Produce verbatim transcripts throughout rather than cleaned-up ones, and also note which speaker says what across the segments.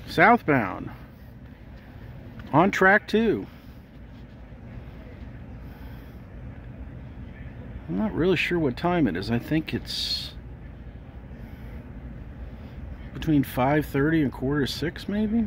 Speaker 1: Southbound on track two. I'm not really sure what time it is. I think it's between five thirty and quarter to six, maybe.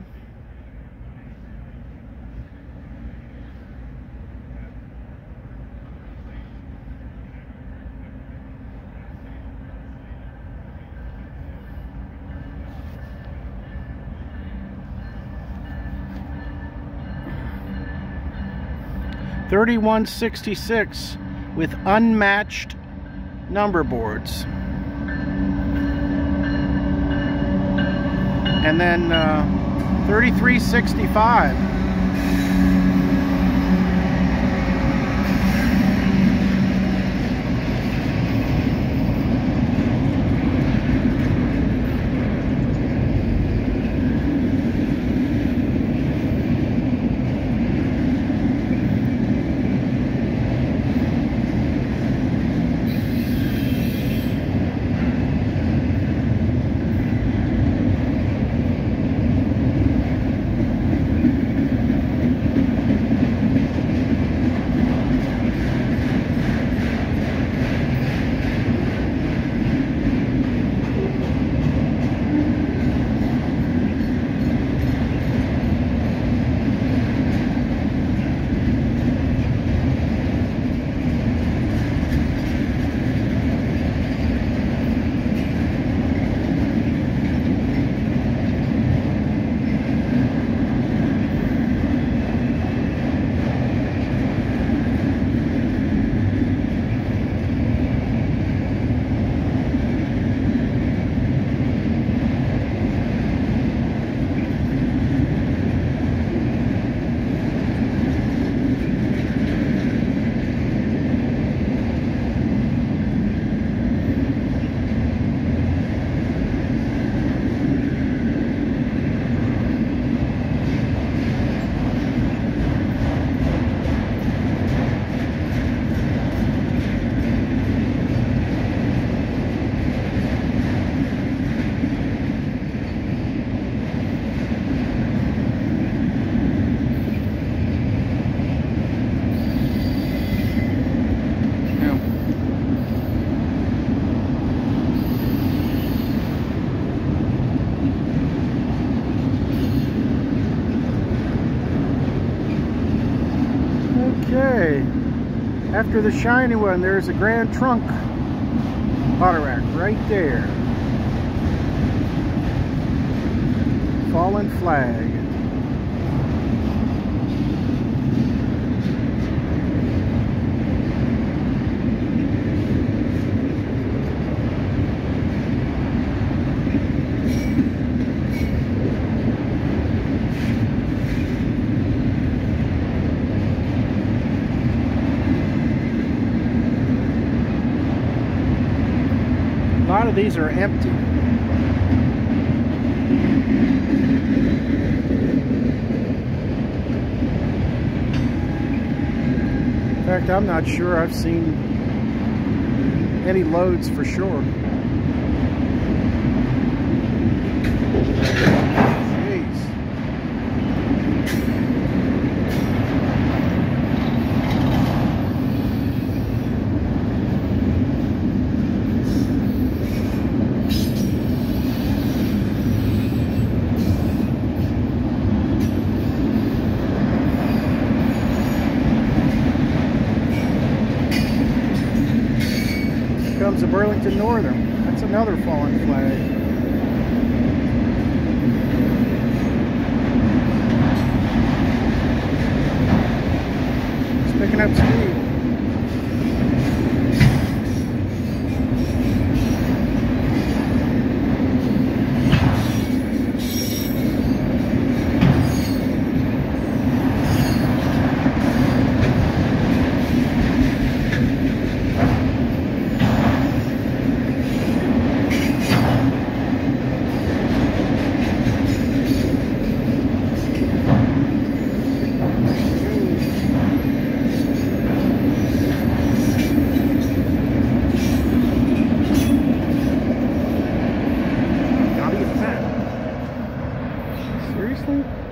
Speaker 1: thirty-one sixty-six with unmatched number boards. And then uh, thirty-three sixty-five. Okay, after the shiny one, there's a Grand Trunk autorack right there. Fallen flag. A lot of these are empty. In fact, I'm not sure I've seen any loads for sure. Comes the Burlington Northern. That's another fallen flag. It's picking up speed. Seriously?